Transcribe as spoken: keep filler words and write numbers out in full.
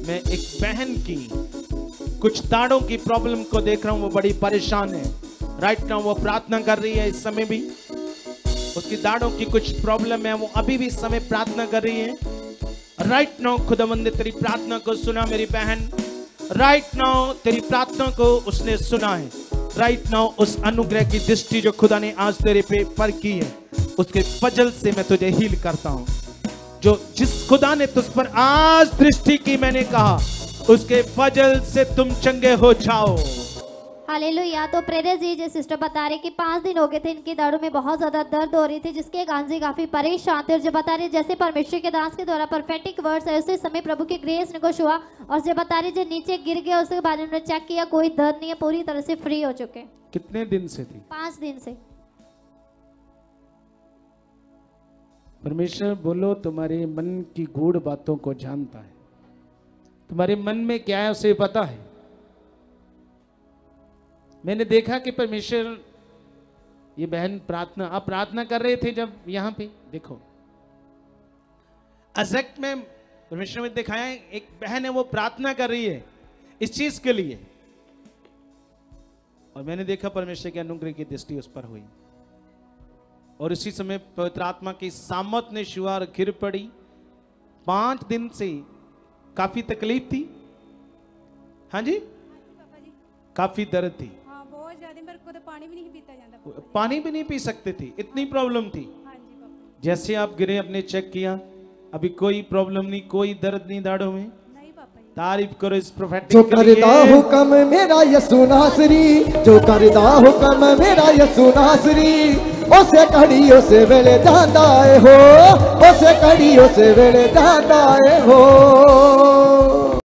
मैं एक बहन की कुछ दाढ़ों की प्रॉब्लम को देख रहा हूं, वो बड़ी परेशान है। राइट नाउ वो प्रार्थना कर रही है, इस समय भी उसकी दाढ़ों की कुछ प्रॉब्लम है, वो अभी भी इस समय प्रार्थना कर रही है। राइट नाउ खुदावंद ने तेरी प्रार्थना को सुना मेरी बहन। राइट नाउ तेरी प्रार्थना को उसने सुना है। राइट नाउ उस अनुग्रह की दृष्टि जो खुदा ने आज तेरे पे पर की है, उसके फजल से मैं तुझे हील करता हूं। जो जिस खुदा ने तुझ पर आज दृष्टि की, मैंने कहा उसके फजल से तुम चंगे हो जाओ। हालेलुया। तो प्रेरक जी जो सिस्टर बता रहे कि पाँच दिन हो गए थे इनकी दाढ़ों में बहुत ज्यादा दर्द हो रही थी, जिसके कारण से काफी परेशान थे। और जो बता रहे जैसे परमेश्वर के दास के द्वारा परफेक्टिक वर्ड्स है, उसी समय प्रभु की ग्रेस ने कुछ हुआ। और जो बता रहे जो नीचे गिर गया उसके बारे में उन्होंने चेक किया, कोई दर्द नहीं है, पूरी तरह से फ्री हो चुके। कितने दिन से थी? पाँच दिन से। परमेश्वर बोलो तुम्हारे मन की गूढ़ बातों को जानता है, तुम्हारे मन में क्या है उसे पता है। मैंने देखा कि परमेश्वर, ये बहन प्रार्थना, आप प्रार्थना कर रहे थे जब यहां पे देखो एग्जैक्ट में परमेश्वर ने दिखाया है, एक बहन है वो प्रार्थना कर रही है इस चीज के लिए, और मैंने देखा परमेश्वर के अनुग्रह की दृष्टि उस पर हुई। और इसी समय पवित्र आत्मा की सामत ने छुआ और गिर पड़ी। पांच दिन से काफी तकलीफ थी। हाँ जी, काफी दर्द थी, हाँ बहुत ज्यादा। मेरे को तो पानी भी नहीं पीता जाता, पानी भी नहीं पी सकते थे, इतनी प्रॉब्लम थी। हाँ जी पापा। जैसे आप गिरे, अपने चेक किया, अभी कोई प्रॉब्लम नहीं, कोई दर्द नहीं दाढ़ों में। नहीं पापा जी। तारीफ करो इस प्रोफेटिक जो करदा हुक्म मेरा यसु नासरी, जो करदा हुक्म मेरा यसु नासरी, उसे कड़ी उसे वेले जांदा है हो, उसे कड़ी उसे वेले जांदा है हो।